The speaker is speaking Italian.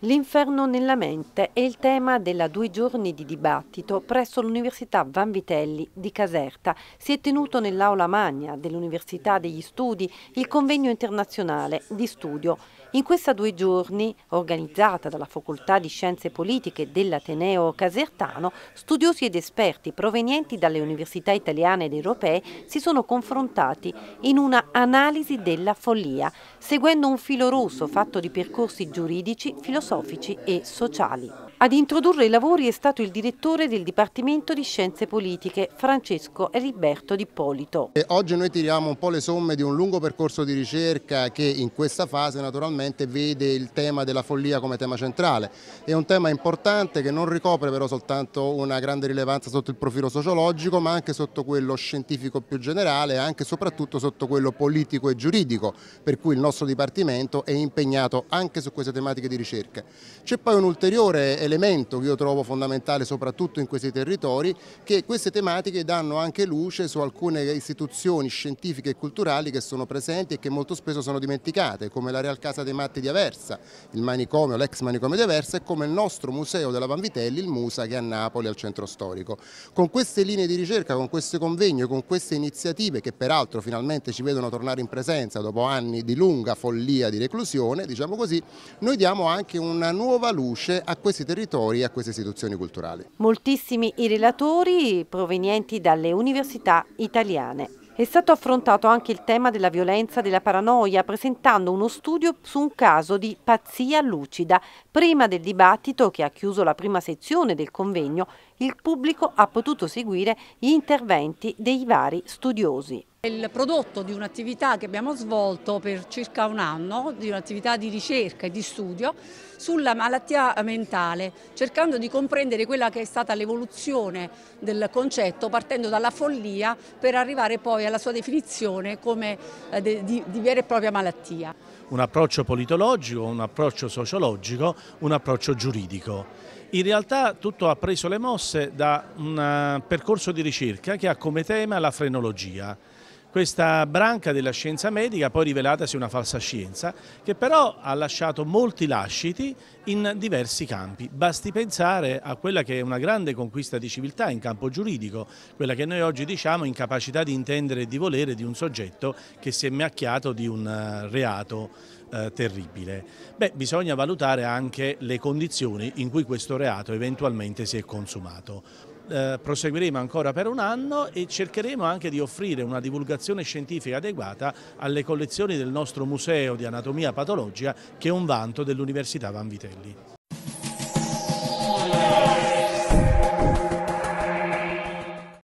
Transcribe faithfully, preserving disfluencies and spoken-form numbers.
L'inferno nella mente è il tema della due giorni di dibattito presso l'Università Vanvitelli di Caserta. Si è tenuto nell'aula magna dell'Università degli Studi il convegno internazionale di studio. In questa due giorni, organizzata dalla Facoltà di Scienze Politiche dell'Ateneo Casertano, studiosi ed esperti provenienti dalle università italiane ed europee si sono confrontati in una analisi della follia, seguendo un filo rosso fatto di percorsi giuridici, filosofici e sociali. Ad introdurre i lavori è stato il direttore del Dipartimento di Scienze Politiche, Francesco Eriberto Di Polito. E oggi noi tiriamo un po' le somme di un lungo percorso di ricerca che in questa fase naturalmente vede il tema della follia come tema centrale. È un tema importante che non ricopre però soltanto una grande rilevanza sotto il profilo sociologico, ma anche sotto quello scientifico più generale e anche e soprattutto sotto quello politico e giuridico, per cui il nostro Dipartimento è impegnato anche su queste tematiche di ricerca. C'è poi un ulteriore elemento che io trovo fondamentale soprattutto in questi territori, che queste tematiche danno anche luce su alcune istituzioni scientifiche e culturali che sono presenti e che molto spesso sono dimenticate, come la Real Casa dei Matti di Aversa, il manicomio, l'ex manicomio di Aversa, e come il nostro museo della Vanvitelli, il Musa, che è a Napoli al centro storico. Con queste linee di ricerca, con questi convegni, con queste iniziative che peraltro finalmente ci vedono tornare in presenza dopo anni di lunga follia di reclusione, diciamo così, noi diamo anche una nuova luce a questi territori e a queste istituzioni culturali. Moltissimi i relatori provenienti dalle università italiane. È stato affrontato anche il tema della violenza e della paranoia, presentando uno studio su un caso di pazzia lucida. Prima del dibattito, che ha chiuso la prima sezione del convegno, il pubblico ha potuto seguire gli interventi dei vari studiosi. Il prodotto di un'attività che abbiamo svolto per circa un anno, di un'attività di ricerca e di studio sulla malattia mentale, cercando di comprendere quella che è stata l'evoluzione del concetto, partendo dalla follia per arrivare poi alla sua definizione come di, di vera e propria malattia. Un approccio politologico, un approccio sociologico, un approccio giuridico. In realtà tutto ha preso le mosse da un percorso di ricerca che ha come tema la frenologia. Questa branca della scienza medica poi rivelatasi una falsa scienza che però ha lasciato molti lasciti in diversi campi. Basti pensare a quella che è una grande conquista di civiltà in campo giuridico, quella che noi oggi diciamo incapacità di intendere e di volere di un soggetto che si è macchiato di un reato eh, terribile. Beh, bisogna valutare anche le condizioni in cui questo reato eventualmente si è consumato. Eh, proseguiremo ancora per un anno e cercheremo anche di offrire una divulgazione scientifica adeguata alle collezioni del nostro museo di anatomia patologica, che è un vanto dell'Università Vanvitelli.